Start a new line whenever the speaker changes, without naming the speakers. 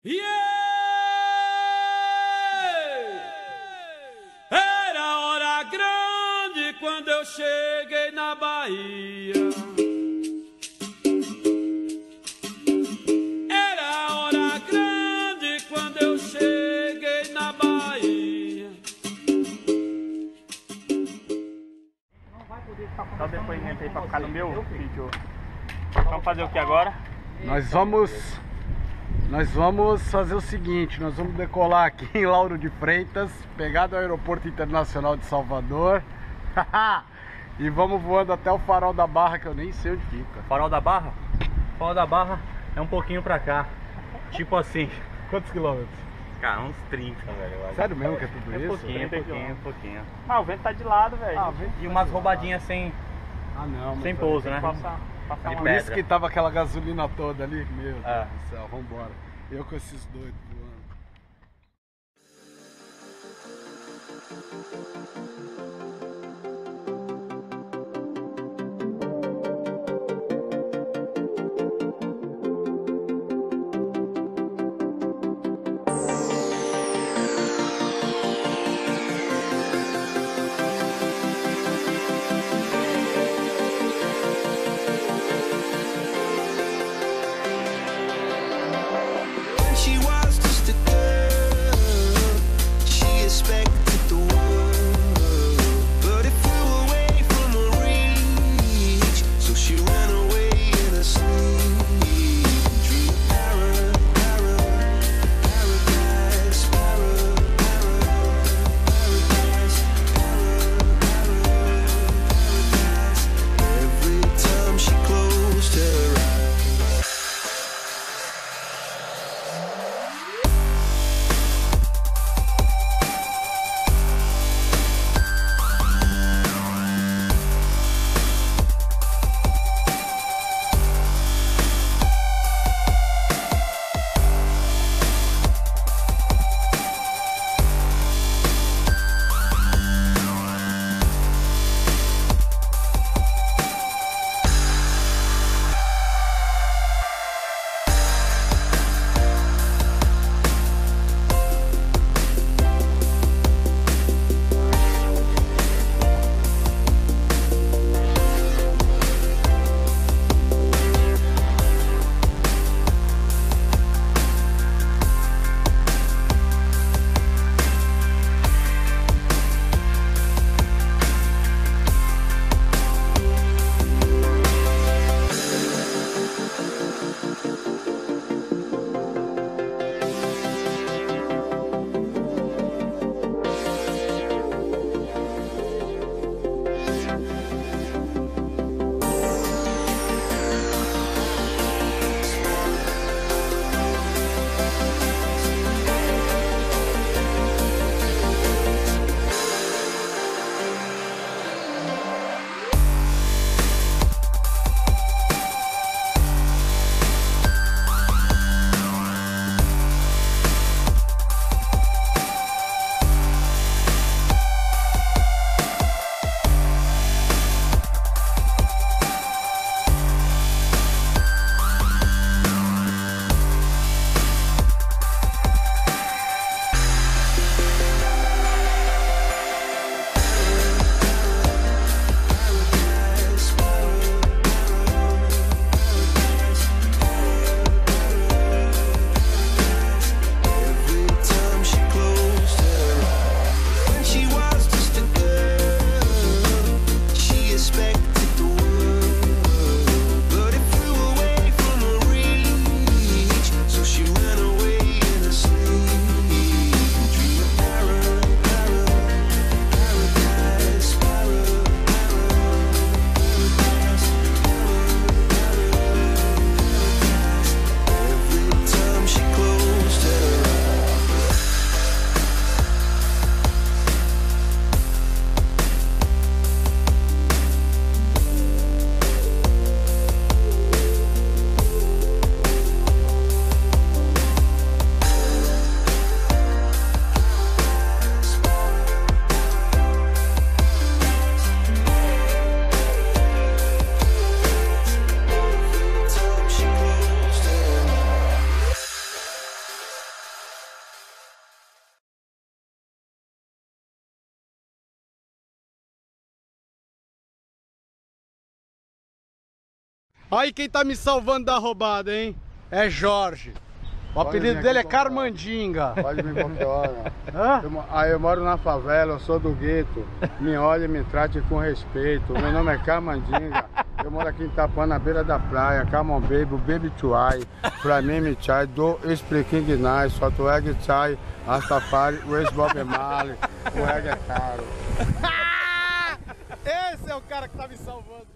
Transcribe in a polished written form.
Era hora grande quando eu cheguei na Bahia. Era hora grande quando eu cheguei na Bahia.
Dá o depoimento aí pra ficar no meu vídeo. Vamos fazer o que agora?
Nós vamos fazer o seguinte, nós vamos decolar aqui em Lauro de Freitas, pegar do Aeroporto Internacional de Salvador e vamos voando até o Farol da Barra, que eu nem sei onde fica.
Farol da Barra? Farol da Barra é um pouquinho pra cá. Tipo assim.
Quantos quilômetros?
Cara, uns 30, velho.
Sério mesmo que é tudo isso?
Pouquinho. Ah, o vento tá de lado, velho. E umas roubadinhas sem
não,
sem pouso, né?
Passar
de
por isso
pedra.
que tava aquela gasolina toda ali. Meu Deus
É.
do céu, vambora. Eu com esses doidos voando.
She was just a girl. She expected the world.
Olha aí quem tá me salvando da roubada, hein? É Jorge. O apelido dele é Carmandinga.
Pode vir qualquer hora.
Hã?
Eu moro na favela, eu sou do gueto. Me olhe e me trate com respeito. Meu nome é Carmandinga. Eu moro aqui em Itapuã, na beira da praia. Come on, baby, baby chuai. Pra mim, me chai, do speaking nice. Só tu egg chai, Rastafari, o Bob Marley. O egg é caro.
Esse é o cara que tá me salvando.